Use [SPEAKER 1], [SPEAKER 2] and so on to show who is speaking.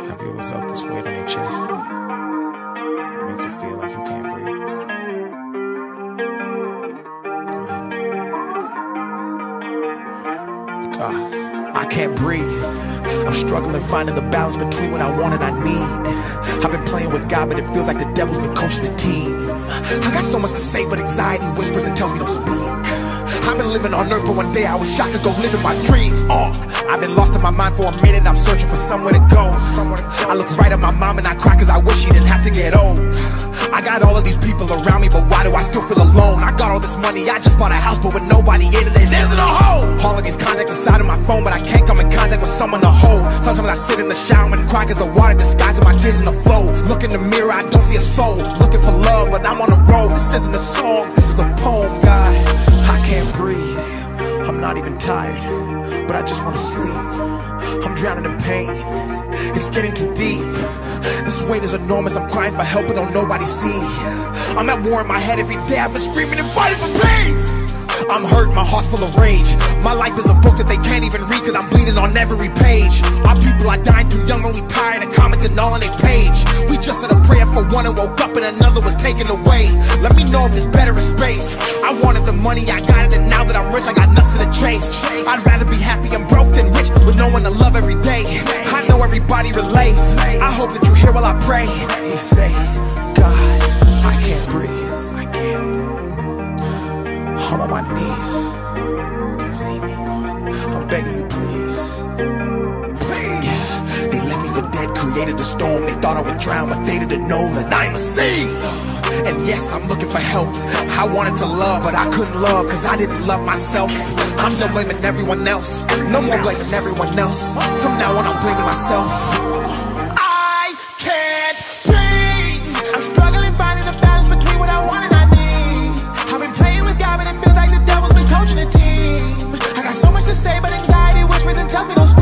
[SPEAKER 1] Have you ever felt this weight on your chest? It makes it feel like you can't breathe. Go ahead. I can't breathe. I'm struggling finding the balance between what I want and I need. I've been playing with God, but it feels like the devil's been coaching the team. I got so much to say, but anxiety whispers and tells me don't speak. I've been living on earth, but one day I wish I could go live in my dreams. I've been lost in my mind for a minute, I'm searching for somewhere to go. I look right at my mom and I cry cause I wish she didn't have to get old. I got all of these people around me, but why do I still feel alone? I got all this money, I just bought a house, but with nobody in it, it isn't a home. All of these contacts inside of my phone, but I can't come in contact with someone to hold. Sometimes I sit in the shower and cry cause the water disguises my tears in the flow. Look in the mirror, I don't see a soul. Looking for love, but I'm on the road. This isn't a song, this is a poem, God. I can't breathe, I'm not even tired, but I just wanna sleep. I'm drowning in pain, it's getting too deep. This weight is enormous, I'm crying for help but don't nobody see. I'm at war in my head every day, I've been screaming and fighting for peace. I'm hurt, my heart's full of rage. My life is a book that they can't even read cause I'm bleeding on every page. Our people are dying too young when we tired of commenting all on their page. We just said a prayer for one and woke up and another was taken away. Let me know if it's better in space. I wanted the money, I got it, and now that I'm rich I got nothing to chase. I'd rather be happy and broke than rich with no one to love every day. I know everybody relates, I hope that you hear while I pray. We say, God, I can't breathe. I'm on my knees, I'm begging you please. They left me for dead, created the storm. They thought I would drown, but they didn't know that I'm a sea. And yes, I'm looking for help. I wanted to love, but I couldn't love cause I didn't love myself. I'm done blaming everyone else, no more blaming everyone else. From now on I'm blaming myself. I can't breathe. I'm struggling finding the balance between what I want and I need. I've been playing with God, but it feels like the devil's been coaching a team. I got so much to say, but anxiety whispers and tells me don't